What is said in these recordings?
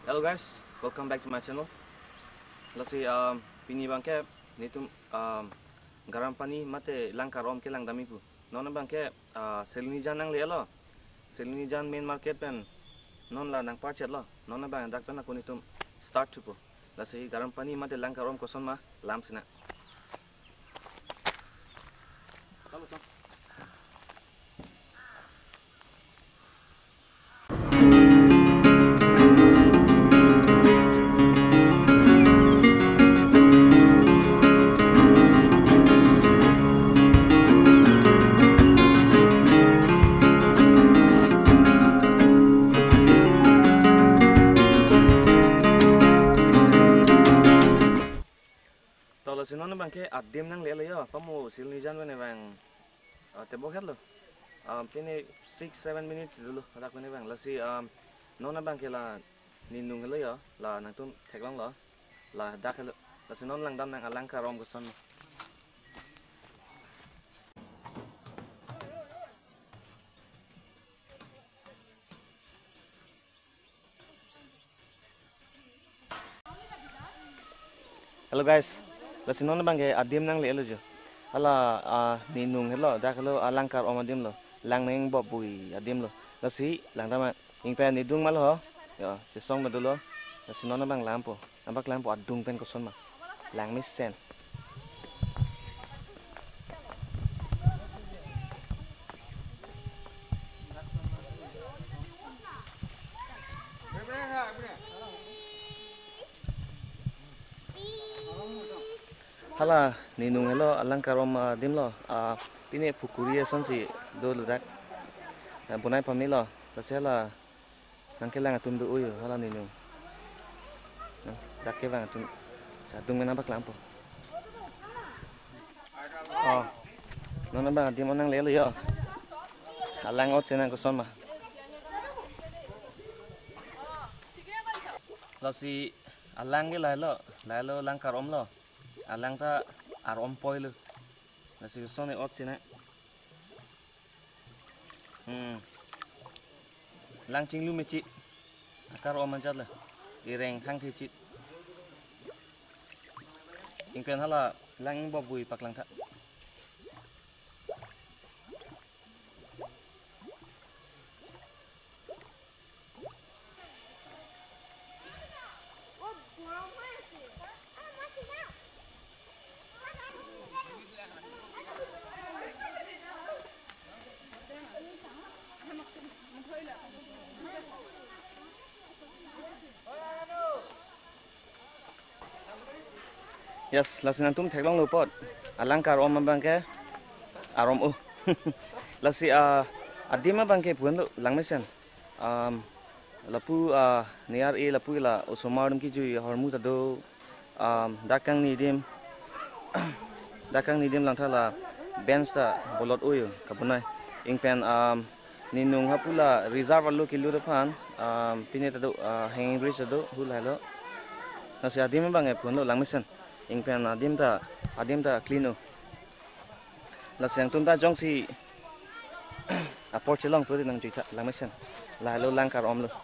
Hello guys, welcome back to my channel. Let's see, pini bangke nitum Garampani mate Langkar-om ke lang damipu. Nona bangke selini jan nang le lo. Selini jan main market pen non la nang parchet lo. Nona bang dak tan aku nitum start tu po. Let's see, Garampani mate Langkar-om koson ma lam sina. Sinona bangke adim nang lele yo pamu silni jan bane bang tebo khat lo pini 6-7 minutes dulu ada kone bang lasi nona bangke la ninung lo yo la nang tum theklong lo la dak lo lasi non lang dam nang Langkar-om ko son. Hello guys, lasi nona bangke adim nang le lo jo ala ninung hello dak lo Langkar-om adim lo lang neng bob bui adim lo lasi lang dama ingpen nidung mal ho yo Chesong madulo lasi nona bang lampo nampak lampo adung pen koson ma lang misen. Hala ninung hello Langkar-om dim lo pini pukuri son si do ludak bunai pamni lo lasela nangke lang atum do uyo hala ninung dakke bang atum sadung mena bak lampo nona bang dim onang lelo yo halang ot senang ko son ma lasi alang ge lailo Langkar-om lo alang ta arom poil nasi son ot sina lang ching lu mechi akar om manjat la ireng thang thi chit ingpen hala lang bobui paklang tha Yes, lasi nantum theklong lo pot Langkar-om bangke arom lasi adima bangke puan lo langmesen lapu niar lapu la usomarum ki ju hormu tado dakang nidim langtha la bench ta bolot uyo kapunai ingpen ninung hapula reserve lo kilu depan pini tado hanging bridge tado hulalo lasi adima bangke puan lo langmesen ingpen adim ta clean lasi yang tunta jong si aport chelong puri nang jita langmesen la lo Langkar-om lo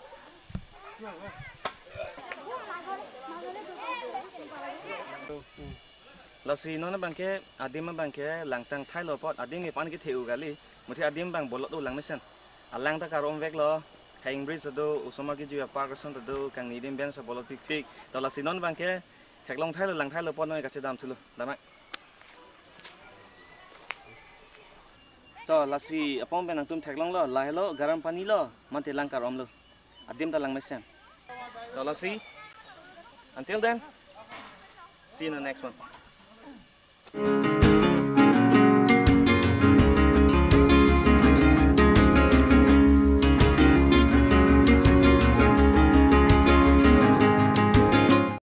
lasi nona bangke adim bangke langtang thai lo pot adim ni pan ki theu gali muthi adim bang bolot lo langmesen alang ta Langkar-om vek lo hanging bridge do usoma ki ju park son do kang nidim ben sa bolot pik to lasi non bangke theklong thai lo lang thai lo pot noi ka che dam thulo damai to lasi apong ben tum theklong lo la hello Garampani lo mate Langkar-om lo adim ta lang mesen to lasi until then see you in the next one.